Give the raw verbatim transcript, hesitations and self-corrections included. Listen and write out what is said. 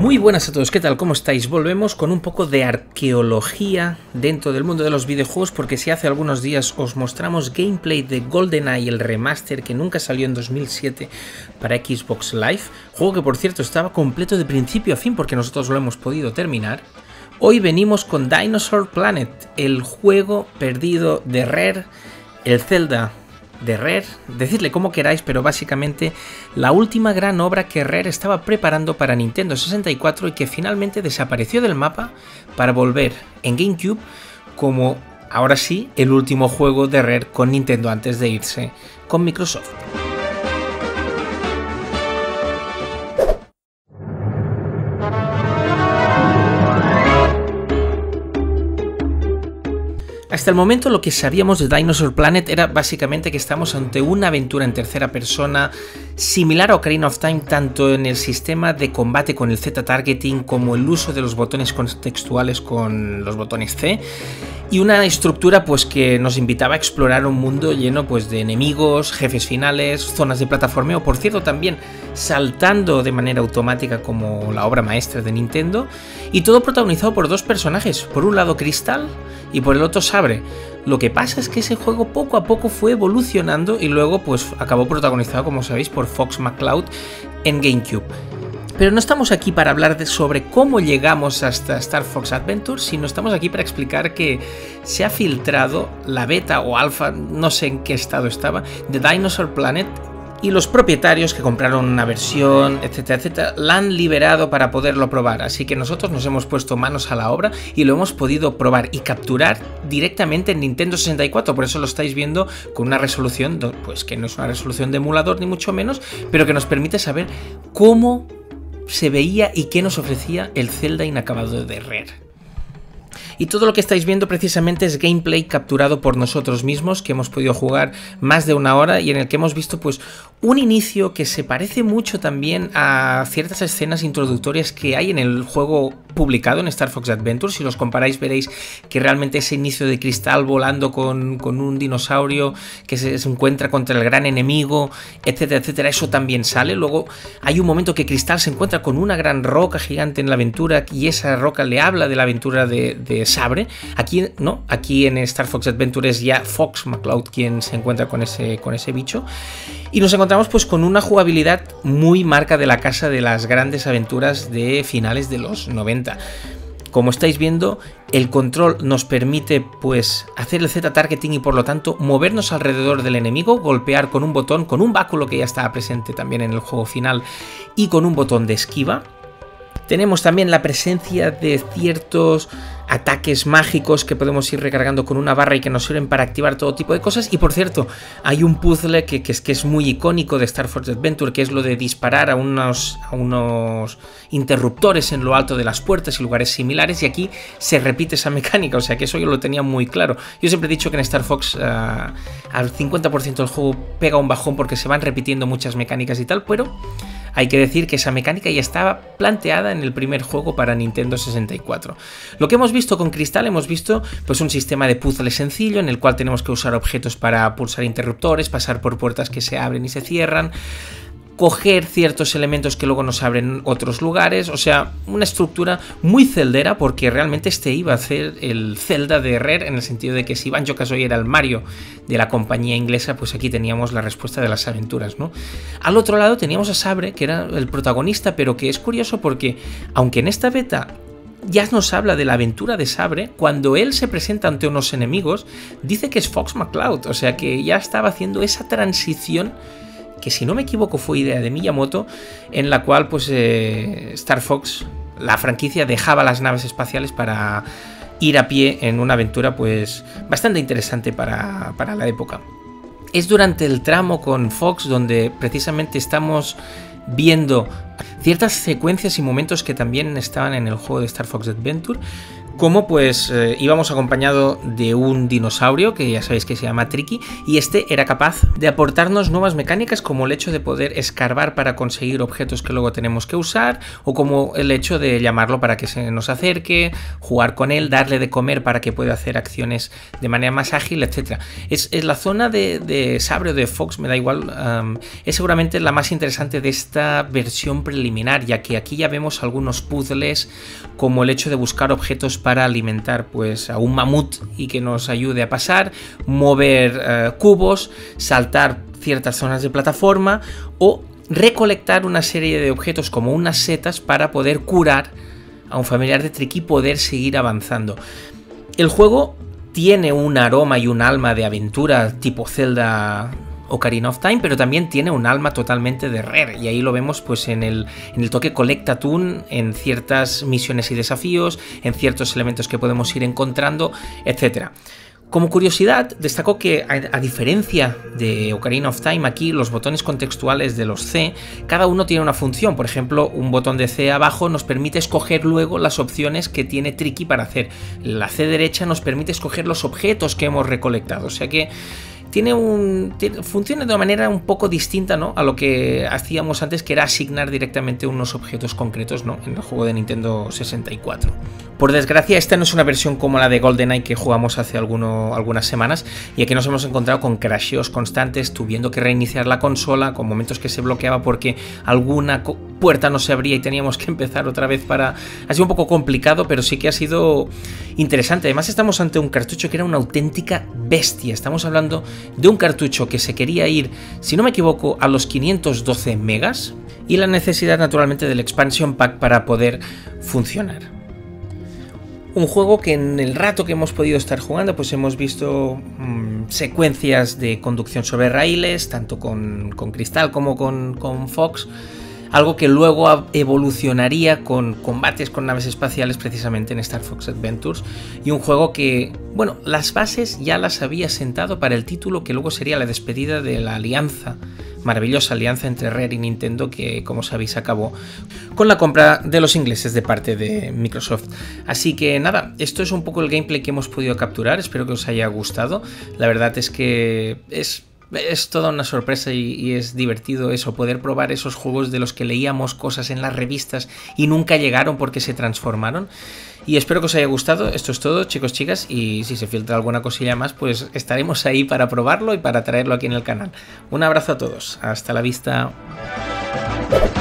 Muy buenas a todos, ¿qué tal? ¿Cómo estáis? Volvemos con un poco de arqueología dentro del mundo de los videojuegos, porque si hace algunos días os mostramos gameplay de GoldenEye, el remaster que nunca salió en dos mil siete para Xbox Live, juego que por cierto estaba completo de principio a fin porque nosotros lo hemos podido terminar. Hoy venimos con Dinosaur Planet, el juego perdido de Rare, el Zelda de Rare, decidle como queráis, pero básicamente la última gran obra que Rare estaba preparando para Nintendo sesenta y cuatro y que finalmente desapareció del mapa para volver en GameCube como, ahora sí, el último juego de Rare con Nintendo antes de irse con Microsoft. Hasta el momento lo que sabíamos de Dinosaur Planet era básicamente que estamos ante una aventura en tercera persona similar a Ocarina of Time, tanto en el sistema de combate con el Z-Targeting como el uso de los botones contextuales con los botones C, y una estructura pues que nos invitaba a explorar un mundo lleno pues de enemigos, jefes finales, zonas de plataformeo, por cierto también saltando de manera automática como la obra maestra de Nintendo, y todo protagonizado por dos personajes, por un lado Crystal y por el otro Sabre. Lo que pasa es que ese juego poco a poco fue evolucionando y luego pues acabó protagonizado, como sabéis, por Fox McCloud en GameCube. Pero no estamos aquí para hablar de sobre cómo llegamos hasta Star Fox Adventure, sino estamos aquí para explicar que se ha filtrado la beta o alfa, no sé en qué estado estaba, de Dinosaur Planet, y los propietarios que compraron una versión, etcétera, etcétera, la han liberado para poderlo probar. Así que nosotros nos hemos puesto manos a la obra y lo hemos podido probar y capturar directamente en Nintendo sesenta y cuatro. Por eso lo estáis viendo con una resolución, pues que no es una resolución de emulador ni mucho menos, pero que nos permite saber cómo se veía y qué nos ofrecía el Zelda inacabado de Rare. Y todo lo que estáis viendo precisamente es gameplay capturado por nosotros mismos, que hemos podido jugar más de una hora y en el que hemos visto pues un inicio que se parece mucho también a ciertas escenas introductorias que hay en el juego publicado en Star Fox Adventure. Si los comparáis veréis que realmente ese inicio de Cristal volando con, con un dinosaurio que se, se encuentra contra el gran enemigo, etcétera, etcétera, eso también sale. Luego hay un momento que Cristal se encuentra con una gran roca gigante en la aventura y esa roca le habla de la aventura de, de Sabre. Aquí no, aquí en Star Fox Adventure es ya Fox McCloud quien se encuentra con ese, con ese bicho. Y nos encontramos pues con una jugabilidad muy marca de la casa de las grandes aventuras de finales de los noventa. Como estáis viendo, el control nos permite pues hacer el Z-Targeting y por lo tanto movernos alrededor del enemigo, golpear con un botón, con un báculo que ya estaba presente también en el juego final y con un botón de esquiva. Tenemos también la presencia de ciertos ataques mágicos que podemos ir recargando con una barra y que nos sirven para activar todo tipo de cosas. Y por cierto, hay un puzzle que, que, es, que es muy icónico de Star Fox Adventure, que es lo de disparar a unos, a unos interruptores en lo alto de las puertas y lugares similares, y aquí se repite esa mecánica, o sea que eso yo lo tenía muy claro. Yo siempre he dicho que en Star Fox uh, al cincuenta por ciento del juego pega un bajón porque se van repitiendo muchas mecánicas y tal, pero hay que decir que esa mecánica ya estaba planteada en el primer juego para Nintendo sesenta y cuatro. Lo que hemos visto con Crystal, hemos visto pues un sistema de puzzle sencillo en el cual tenemos que usar objetos para pulsar interruptores, pasar por puertas que se abren y se cierran, coger ciertos elementos que luego nos abren otros lugares, o sea, una estructura muy celdera, porque realmente este iba a ser el Zelda de Rare, en el sentido de que si Banjo-Kazooie era el Mario de la compañía inglesa, pues aquí teníamos la respuesta de las aventuras, ¿no? Al otro lado teníamos a Sabre, que era el protagonista, pero que es curioso porque, aunque en esta beta ya nos habla de la aventura de Sabre, cuando él se presenta ante unos enemigos, dice que es Fox McCloud, o sea que ya estaba haciendo esa transición que, si no me equivoco, fue idea de Miyamoto, en la cual pues eh, Star Fox, la franquicia, dejaba las naves espaciales para ir a pie en una aventura pues bastante interesante para, para la época. Es durante el tramo con Fox donde precisamente estamos viendo ciertas secuencias y momentos que también estaban en el juego de Star Fox Adventure, Como pues eh, íbamos acompañado de un dinosaurio que ya sabéis que se llama Tricky, y este era capaz de aportarnos nuevas mecánicas como el hecho de poder escarbar para conseguir objetos que luego tenemos que usar, o como el hecho de llamarlo para que se nos acerque, jugar con él, darle de comer para que pueda hacer acciones de manera más ágil, etcétera. Es, es la zona de, de Sabre o de Fox, me da igual, um, es seguramente la más interesante de esta versión preliminar, ya que aquí ya vemos algunos puzzles como el hecho de buscar objetos para para alimentar pues a un mamut y que nos ayude a pasar, mover uh, cubos, saltar ciertas zonas de plataforma o recolectar una serie de objetos como unas setas para poder curar a un familiar de Tricky y poder seguir avanzando. El juego tiene un aroma y un alma de aventura tipo Zelda Ocarina of Time, pero también tiene un alma totalmente de Rare, y ahí lo vemos pues en el, en el toque Colecta Toon, en ciertas misiones y desafíos, en ciertos elementos que podemos ir encontrando, etcétera. Como curiosidad, destacó que a, a diferencia de Ocarina of Time, aquí los botones contextuales de los C, cada uno tiene una función. Por ejemplo, un botón de C abajo nos permite escoger luego las opciones que tiene Tricky para hacer. La C derecha nos permite escoger los objetos que hemos recolectado, o sea que Tiene un, tiene, funciona de una manera un poco distinta, ¿no?, a lo que hacíamos antes, que era asignar directamente unos objetos concretos, ¿no?, en el juego de Nintendo sesenta y cuatro. Por desgracia, esta no es una versión como la de GoldenEye que jugamos hace alguno, algunas semanas, y aquí nos hemos encontrado con crasheos constantes, tuviendo que reiniciar la consola, con momentos que se bloqueaba porque alguna puerta no se abría y teníamos que empezar otra vez para... Ha sido un poco complicado, pero sí que ha sido interesante. Además, estamos ante un cartucho que era una auténtica bestia. Estamos hablando de un cartucho que se quería ir, si no me equivoco, a los quinientos doce megas, y la necesidad naturalmente del expansion pack para poder funcionar. Un juego que en el rato que hemos podido estar jugando pues hemos visto mmm, secuencias de conducción sobre raíles, tanto con, con Crystal como con, con Fox, algo que luego evolucionaría con combates con naves espaciales precisamente en Star Fox Adventures, y un juego que, bueno, las bases ya las había sentado para el título que luego sería la despedida de la alianza, maravillosa alianza entre Rare y Nintendo, que, como sabéis, acabó con la compra de los ingleses de parte de Microsoft. Así que nada, esto es un poco el gameplay que hemos podido capturar, espero que os haya gustado. La verdad es que es... Es toda una sorpresa y, y es divertido eso, poder probar esos juegos de los que leíamos cosas en las revistas y nunca llegaron porque se transformaron. Y espero que os haya gustado. Esto es todo, chicos, chicas, y si se filtra alguna cosilla más, pues estaremos ahí para probarlo y para traerlo aquí en el canal. Un abrazo a todos, hasta la vista.